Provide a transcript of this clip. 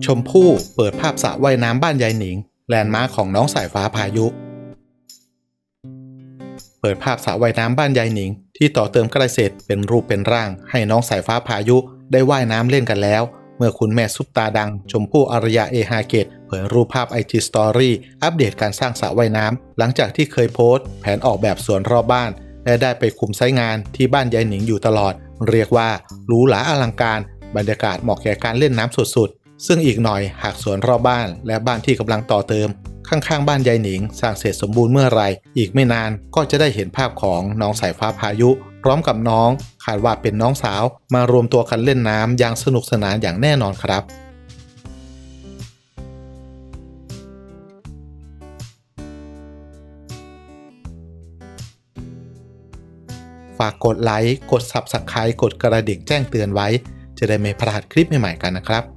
ชมพู่เปิดภาพสระว่ายน้ำบ้านยายหนิงแลนด์มาร์คของน้องสายฟ้าพายุเปิดภาพสระว่ายน้ำบ้านยายหนิงที่ต่อเติมใกล้เสร็จเป็นรูปเป็นร่างให้น้องสายฟ้าพายุได้ว่ายน้ำเล่นกันแล้วเมื่อคุณแม่ซุปตาดังชมพู่อารยาเอฮาเกตเผยรูปภาพ IG Story อัปเดตการสร้างสระว่ายน้ำหลังจากที่เคยโพสต์แผนออกแบบสวนรอบบ้านและได้ไปคุมไซต์งานที่บ้านยายหนิงอยู่ตลอดเรียกว่าหรูหราอลังการบรรยากาศเหมาะแก่การเล่นน้ำสุดๆซึ่งอีกหน่อยหากสวนรอบบ้านและบ้านที่กำลังต่อเติมข้างๆบ้านยายหนิงสร้างเสร็จสมบูรณ์เมื่อไรอีกไม่นานก็จะได้เห็นภาพของน้องสายฟ้าพายุพร้อมกับน้องคาดว่าเป็นน้องสาวมารวมตัวกันเล่นน้ำอย่างสนุกสนานอย่างแน่นอนครับฝากกดไลค์กด Subscribe กดกระดิ่งแจ้งเตือนไว้จะได้ไม่พลาดคลิปใหม่ๆกันนะครับ